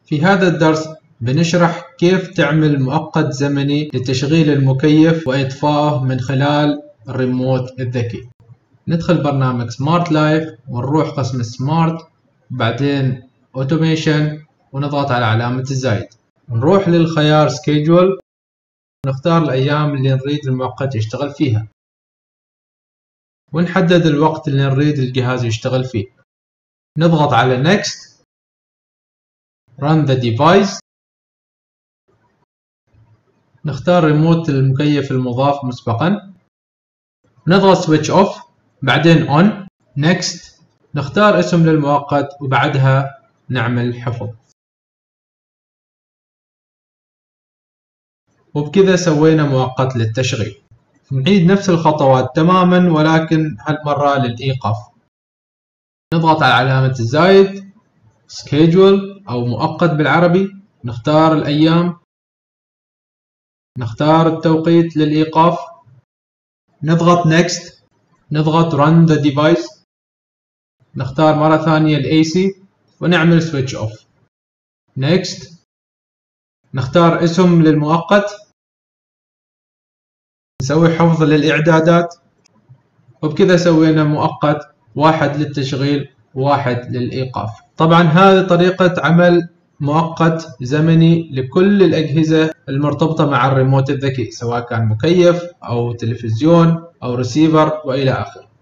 في هذا الدرس بنشرح كيف تعمل مؤقت زمني لتشغيل المكيف وإطفائه من خلال الريموت الذكي. ندخل برنامج سمارت لايف ونروح قسم سمارت، بعدين اوتوميشن ونضغط على علامة الزائد، نروح للخيار سكيدول ونختار الأيام اللي نريد المؤقت يشتغل فيها، ونحدد الوقت اللي نريد الجهاز يشتغل فيه. نضغط على Next Run the device، نختار ريموت المكيف المضاف مسبقا، نضغط Switch Off، بعدين On. Next نختار اسم للمؤقت وبعدها نعمل حفظ. وبكذا سوينا مؤقت للتشغيل. نعيد نفس الخطوات تماما ولكن هالمرة للإيقاف. نضغط على علامة الزائد Schedule أو مؤقت بالعربي، نختار الأيام، نختار التوقيت للإيقاف، نضغط Next، نضغط Run the device، نختار مرة ثانية ال AC ونعمل Switch Off. Next نختار اسم للمؤقت، نسوي حفظ للإعدادات، وبكذا سوينا مؤقت، واحد للتشغيل وواحد للإيقاف. طبعا هذه طريقة عمل مؤقت زمني لكل الأجهزة المرتبطة مع الريموت الذكي، سواء كان مكيف أو تلفزيون أو ريسيفر وإلى آخره.